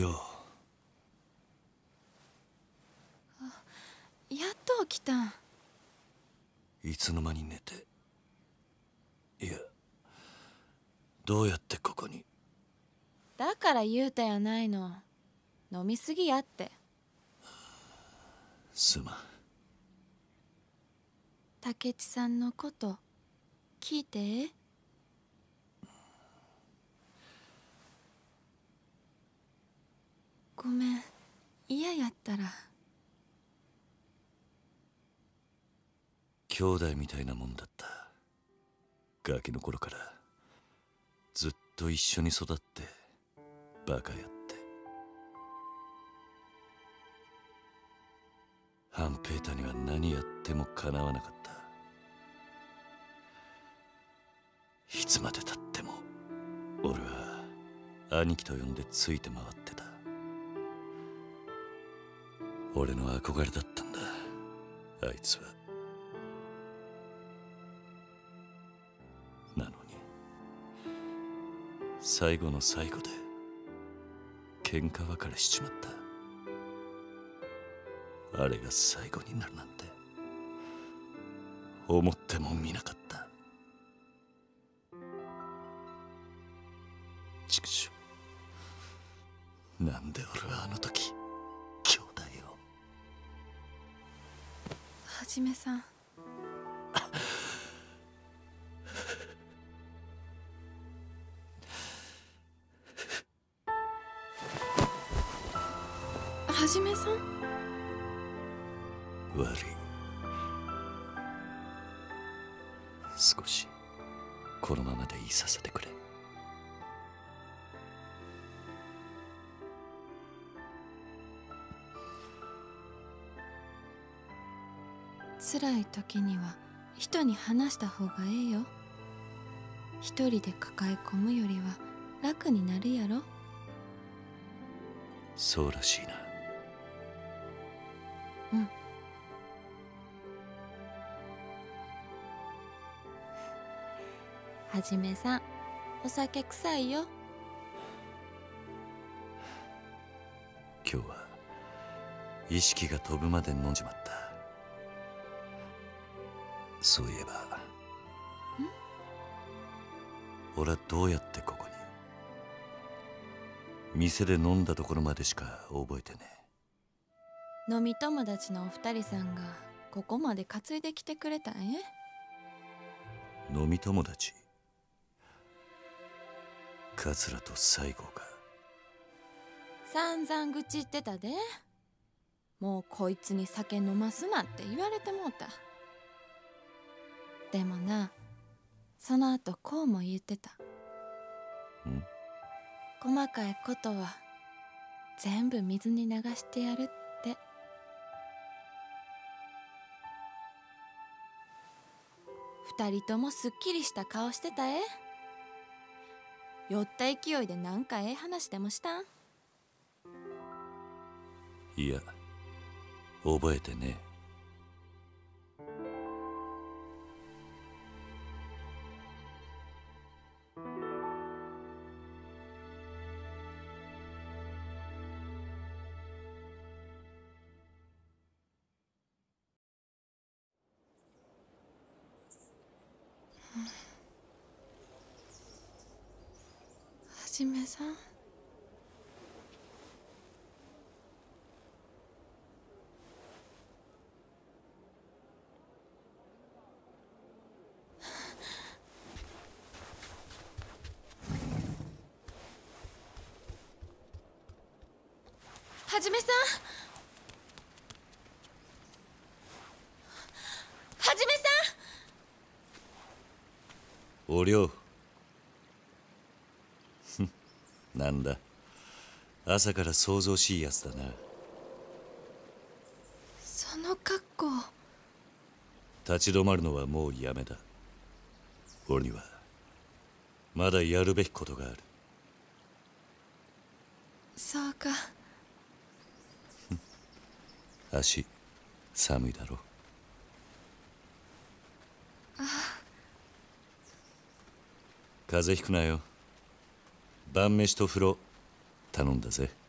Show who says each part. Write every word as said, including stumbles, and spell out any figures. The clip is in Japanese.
Speaker 1: 涼。
Speaker 2: やっと起きたん。
Speaker 1: いつの間に寝て。いや、どうやってここに。
Speaker 2: だから言うたやないの。飲みすぎやって。
Speaker 1: すまん。
Speaker 2: 竹地さんのこと聞いてええ？ごめん、嫌やったら。
Speaker 1: 兄弟みたいなもんだった。ガキの頃からずっと一緒に育ってバカやって。半平太には何やってもかなわなかった。いつまでたっても俺は兄貴と呼んでついて回ってた。俺の憧れだったんだ、あいつは。なのに最後の最後で喧嘩別れしちまった。あれが最後になるなんて思ってもみなかった。畜生、なんで俺はあの時兄弟を。
Speaker 2: はじめさん。はじめさん。
Speaker 1: 悪い。少しこのままでいさせてくれ。
Speaker 2: 辛い時には人に話した方がええよ。一人で抱え込むよりは楽になるやろ。
Speaker 1: そうらしいな。
Speaker 2: うん。はじめさん、お酒臭いよ。
Speaker 1: 今日は意識が飛ぶまで飲んじまった。そういえば俺はどうやってここに。店で飲んだところまでしか覚えてね
Speaker 2: え。飲み友達のお二人さんがここまで担いできてくれたんえ。
Speaker 1: 飲み友達。桂と西郷か。
Speaker 2: 散々愚痴ってたで。もうこいつに酒飲ますなって言われてもうた。でもな、その後こうも言ってた。
Speaker 1: ん？
Speaker 2: 細かいことは全部水に流してやるって。二人ともすっきりした顔してたえ。酔った勢いでなんかええ話でもしたん？
Speaker 1: いや、覚えてねえ。
Speaker 2: はじめさん。はじめさん。はじめさ
Speaker 1: ん。お涼。なんだ、朝から騒々しいやつだな。
Speaker 2: その格好。
Speaker 1: 立ち止まるのはもうやめだ。俺にはまだやるべきことがある。
Speaker 2: そうか。
Speaker 1: 足寒いだろ。
Speaker 2: ああ。
Speaker 1: 風邪ひくなよ。晩飯と風呂頼んだぜ。